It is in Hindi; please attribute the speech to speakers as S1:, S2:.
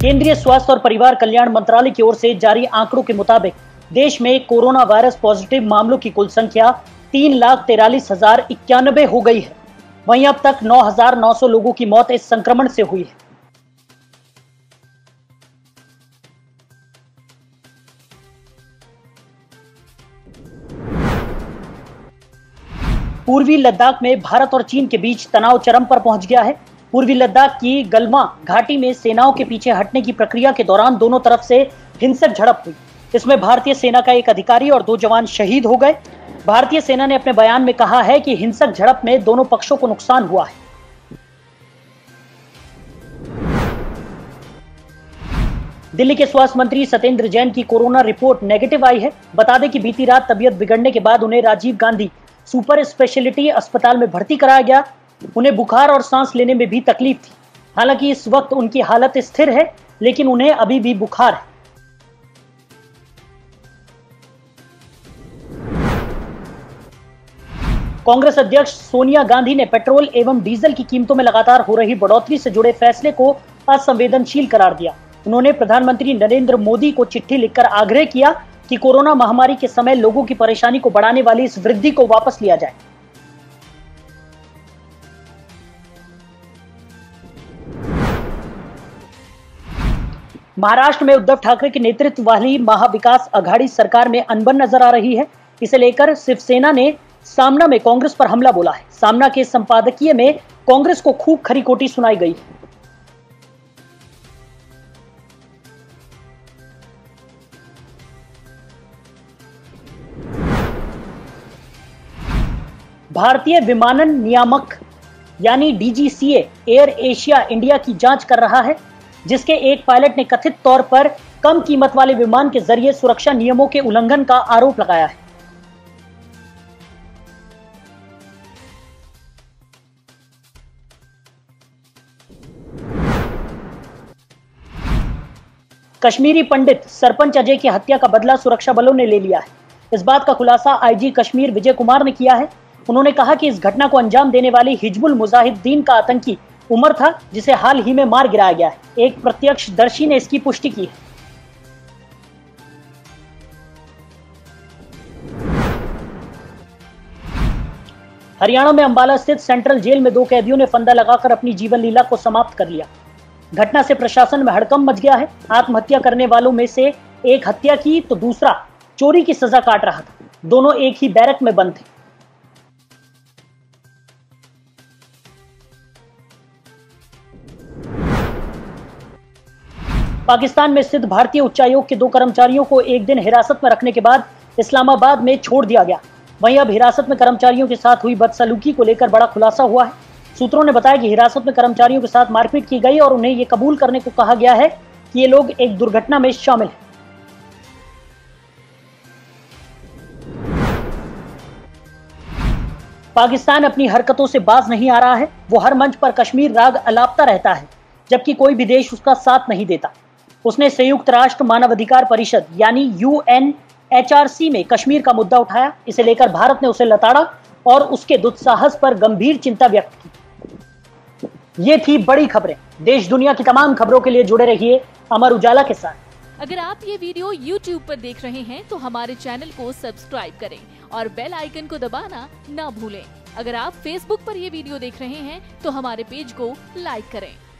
S1: केंद्रीय स्वास्थ्य और परिवार कल्याण मंत्रालय की ओर से जारी आंकड़ों के मुताबिक देश में कोरोना वायरस पॉजिटिव मामलों की कुल संख्या 3,43,091 हो गई है। वहीं अब तक 9,900 लोगों की मौत इस संक्रमण से हुई है। पूर्वी लद्दाख में भारत और चीन के बीच तनाव चरम पर पहुंच गया है। पूर्वी लद्दाख की गलवां घाटी में सेनाओं के पीछे हटने की प्रक्रिया के दौरान दोनों तरफ से हिंसक झड़प हुई। इसमें भारतीय सेना का एक अधिकारी और 2 जवान शहीद हो गए। भारतीय सेना ने अपने बयान में कहा है कि हिंसक झड़प में दोनों पक्षों को नुकसान हुआ है। दिल्ली के स्वास्थ्य मंत्री सत्येंद्र जैन की कोरोना रिपोर्ट नेगेटिव आई है। बता दें कि बीती रात तबीयत बिगड़ने के बाद उन्हें राजीव गांधी सुपर स्पेशलिटी अस्पताल में भर्ती कराया गया। उन्हें बुखार और सांस लेने में भी तकलीफ थी। हालांकि इस वक्त उनकी हालत स्थिर है, लेकिन उन्हें अभी भी बुखार है। कांग्रेस अध्यक्ष सोनिया गांधी ने पेट्रोल एवं डीजल की कीमतों में लगातार हो रही बढ़ोतरी से जुड़े फैसले को असंवेदनशील करार दिया। उन्होंने प्रधानमंत्री नरेंद्र मोदी को चिट्ठी लिखकर आग्रह किया कि कोरोना महामारी के समय लोगों की परेशानी को बढ़ाने वाली इस वृद्धि को वापस लिया जाए। महाराष्ट्र में उद्धव ठाकरे के नेतृत्व वाली महाविकास आघाड़ी सरकार में अनबन नजर आ रही है। इसे लेकर शिवसेना ने सामना में कांग्रेस पर हमला बोला है। सामना के संपादकीय में कांग्रेस को खूब खरी खोटी सुनाई गई है। भारतीय विमानन नियामक यानी डीजीसीए एयर एशिया इंडिया की जांच कर रहा है, जिसके एक पायलट ने कथित तौर पर कम कीमत वाले विमान के जरिए सुरक्षा नियमों के उल्लंघन का आरोप लगाया है। कश्मीरी पंडित सरपंच अजय की हत्या का बदला सुरक्षा बलों ने ले लिया है। इस बात का खुलासा आईजी कश्मीर विजय कुमार ने किया है। उन्होंने कहा कि इस घटना को अंजाम देने वाली हिजबुल मुजाहिदीन का आतंकी उमर था, जिसे हाल ही में मार गिराया गया है। एक प्रत्यक्षदर्शी ने इसकी पुष्टि की है। हरियाणा में अंबाला स्थित सेंट्रल जेल में 2 कैदियों ने फंदा लगाकर अपनी जीवन लीला को समाप्त कर लिया। घटना से प्रशासन में हड़कंप मच गया है। आत्महत्या करने वालों में से एक हत्या की तो दूसरा चोरी की सजा काट रहा था। दोनों एक ही बैरक में बंद थे। पाकिस्तान में स्थित भारतीय उच्चायोग के 2 कर्मचारियों को एक दिन हिरासत में रखने के बाद इस्लामाबाद में छोड़ दिया गया। वहीं अब हिरासत में कर्मचारियों के साथ हुई बदसलूकी को लेकर बड़ा खुलासा हुआ है। सूत्रों ने बताया कि हिरासत में कर्मचारियों के साथ मारपीट की गई और उन्हें यह कबूल करने को कहा गया है कि ये लोग एक दुर्घटना में शामिल हैं। पाकिस्तान अपनी हरकतों से बाज नहीं आ रहा है। वो हर मंच पर कश्मीर राग अलापता रहता है, जबकि कोई भी देश उसका साथ नहीं देता। उसने संयुक्त राष्ट्र मानवाधिकार परिषद यानी UNHRC में कश्मीर का मुद्दा उठाया। इसे लेकर भारत ने उसे लताड़ा और उसके दुस्साहस पर गंभीर चिंता व्यक्त की। ये थी बड़ी खबरें। देश दुनिया की तमाम खबरों के लिए जुड़े रहिए अमर उजाला के साथ।
S2: अगर आप ये वीडियो YouTube पर देख रहे हैं तो हमारे चैनल को सब्सक्राइब करें और बेल आइकन को दबाना ना भूलें। अगर आप Facebook पर ये वीडियो देख रहे हैं तो हमारे पेज को लाइक करें।